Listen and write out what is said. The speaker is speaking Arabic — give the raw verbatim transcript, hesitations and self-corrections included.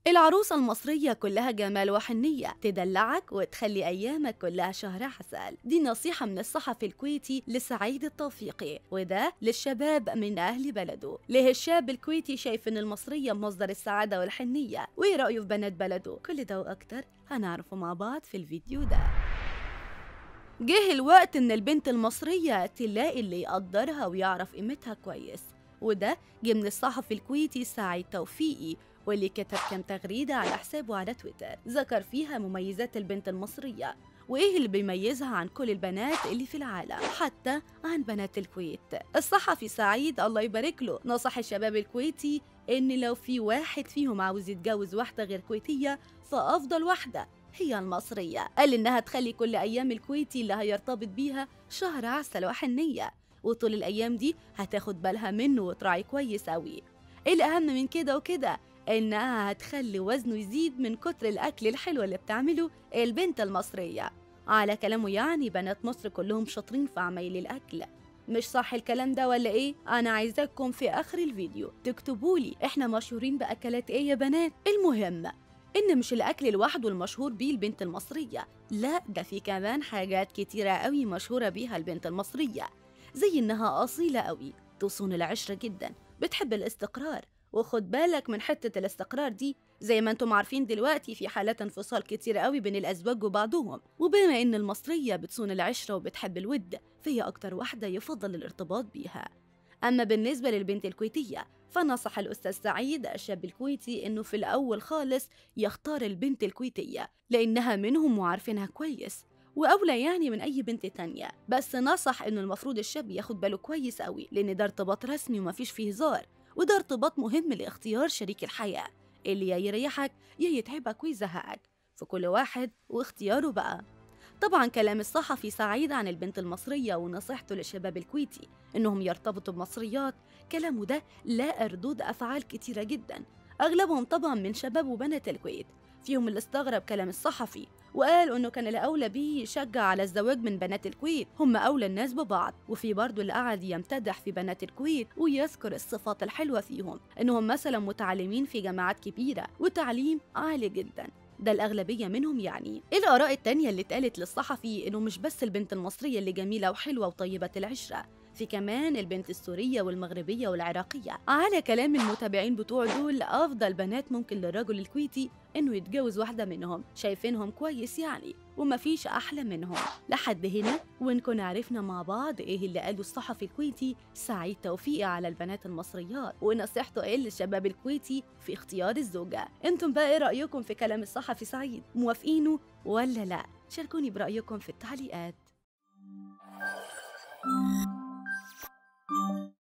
العروسة المصرية كلها جمال وحنية، تدلعك وتخلي أيامك كلها شهر عسل. دي نصيحة من الصحفي الكويتي لسعيد التوفيقي، وده للشباب من أهل بلده. ليه الشاب الكويتي شايف إن المصرية مصدر السعادة والحنية، وإيه رأيه في بنات بلده؟ كل ده وأكتر هنعرفه مع بعض في الفيديو ده. جه الوقت إن البنت المصرية تلاقي اللي يقدرها ويعرف قيمتها كويس، وده جه من الصحفي الكويتي سعيد توفيقي، واللي كتب كام تغريدة على حسابه على تويتر ذكر فيها مميزات البنت المصرية وإيه اللي بيميزها عن كل البنات اللي في العالم، حتى عن بنات الكويت. الصحفي سعيد الله يبارك له نصح الشباب الكويتي إن لو في واحد فيهم عاوز يتجوز واحدة غير كويتية فأفضل واحدة هي المصرية. قال إنها تخلي كل أيام الكويتي اللي هيرتبط بيها شهر عسل وحنية، وطول الأيام دي هتاخد بالها منه وتراعي كويس أوي. الأهم من كده وكده إنها هتخلي وزنه يزيد من كتر الأكل الحلو اللي بتعمله البنت المصرية. على كلامه يعني بنات مصر كلهم شاطرين في عمايل الأكل. مش صح الكلام ده ولا إيه؟ أنا عايزاكم في آخر الفيديو تكتبولي إحنا مشهورين بأكلات إيه يا بنات؟ المهم إن مش الأكل لوحده المشهور بيه البنت المصرية، لا ده في كمان حاجات كتيرة قوي مشهورة بيها البنت المصرية، زي إنها أصيلة قوي، تصون العشرة جدا، بتحب الاستقرار. وخد بالك من حتة الاستقرار دي، زي ما انتم عارفين دلوقتي في حالات انفصال كتير قوي بين الأزواج وبعضهم، وبما إن المصرية بتصون العشرة وبتحب الود فهي أكتر واحدة يفضل الارتباط بيها. أما بالنسبة للبنت الكويتية فنصح الأستاذ سعيد الشاب الكويتي إنه في الأول خالص يختار البنت الكويتية لأنها منهم وعارفينها كويس وأولى يعني من أي بنت تانية، بس نصح إنه المفروض الشاب ياخد باله كويس قوي لأن ده ارتباط رسمي ومفيش فيه هزار، وده ارتباط مهم لاختيار شريك الحياة اللي يا يريحك يا يتعبك ويزهقك، فكل واحد واختياره بقى. طبعا كلام الصحفي سعيد عن البنت المصرية ونصيحته للشباب الكويتي إنهم يرتبطوا بمصريات، كلامه ده لا ردود أفعال كتيرة جدا، أغلبهم طبعا من شباب وبنات الكويت، فيهم اللي استغرب كلام الصحفي وقال إنه كان الأولى بيه يشجع على الزواج من بنات الكويت، هم أولى الناس ببعض، وفي برضه اللي قعد يمتدح في بنات الكويت ويذكر الصفات الحلوة فيهم، إنهم مثلا متعلمين في جامعات كبيرة وتعليم عالي جدا، ده الأغلبية منهم يعني. الآراء التانية اللي اتقالت للصحفي إنه مش بس البنت المصرية اللي جميلة وحلوة وطيبة العشرة، في كمان البنت السورية والمغربية والعراقية. على كلام المتابعين بتوع دول أفضل بنات ممكن للرجل الكويتي إنه يتجوز واحدة منهم، شايفينهم كويس يعني ومفيش أحلى منهم. لحد هنا ونكون عرفنا مع بعض إيه اللي قاله الصحفي الكويتي سعيد توفيقي على البنات المصريات ونصيحته إيه للشباب الكويتي في اختيار الزوجة. انتم بقى إيه رأيكم في كلام الصحفي سعيد؟ موافقينه ولا لا؟ شاركوني برأيكم في التعليقات.